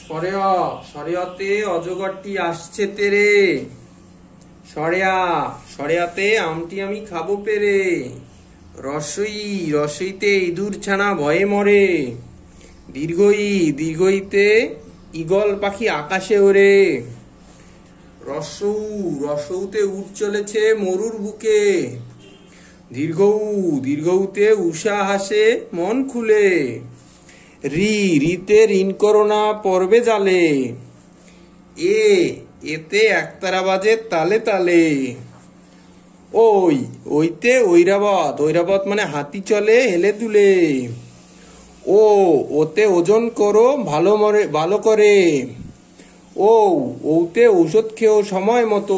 সরেয়া সরেয়াতে অজগরটি আসছে তেরে। সরেয়া সরেয়াতে আমটি আমি খাবো পেরে। রসই রসইতে ইঁদুর ছানা ভয়ে মরে। দীর্ঘই দীর্ঘইতে ঈগল পাখি আকাশে ওড়ে। রসৌ রসৌতে উট চলেছে মরুর বুকে। দীর্ঘৌ দীর্ঘৌতে উষা হাসে মন খুলে। রি রিতে ঋণ করোনা পড়বে জালে। এতে একতারা বাজে তালে তালে। ওই ওইতে ঐরাবত ঐরাবত মানে হাতি চলে হেলে দুলে। ওতে ওজন করো ভালো করে। ওতে ঔষধ খেও সময় মতো।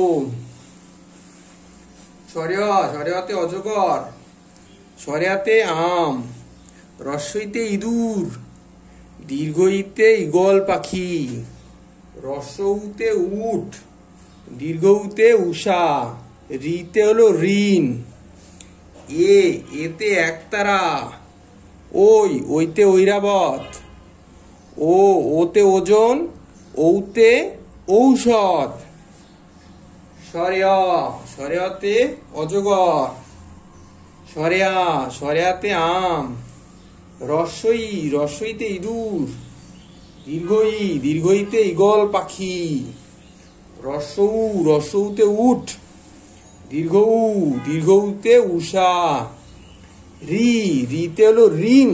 সরেয়াতে অজগর। সরেয়াতে আম। রস্বইতে ইঁদুর। দীর্ঘইতে ঈগল পাখি। রসৌতে উট। দীর্ঘউতে উষা। রিতে হলো ঋণ। এতে একতারা। ওইতে ঐরাবত। ওতে ওজন। ওতে ঔষধ। সরেয়াতে অজগর। সরেয়াতে আম। রসইতে ইঁদুর। দীর্ঘইতে ঈগল পাখি। রসৌতে উট। দীর্ঘউতে উষা। রিতে হলো ঋণ।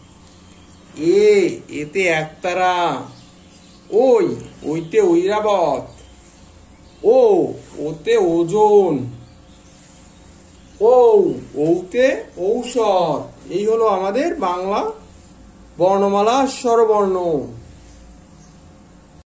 এতে একতারা। ওইতে ঐরাবত। ওতে ওজন। ওতে ঔষধ। এই হলো আমাদের বাংলা বর্ণমালা স্বরবর্ণ।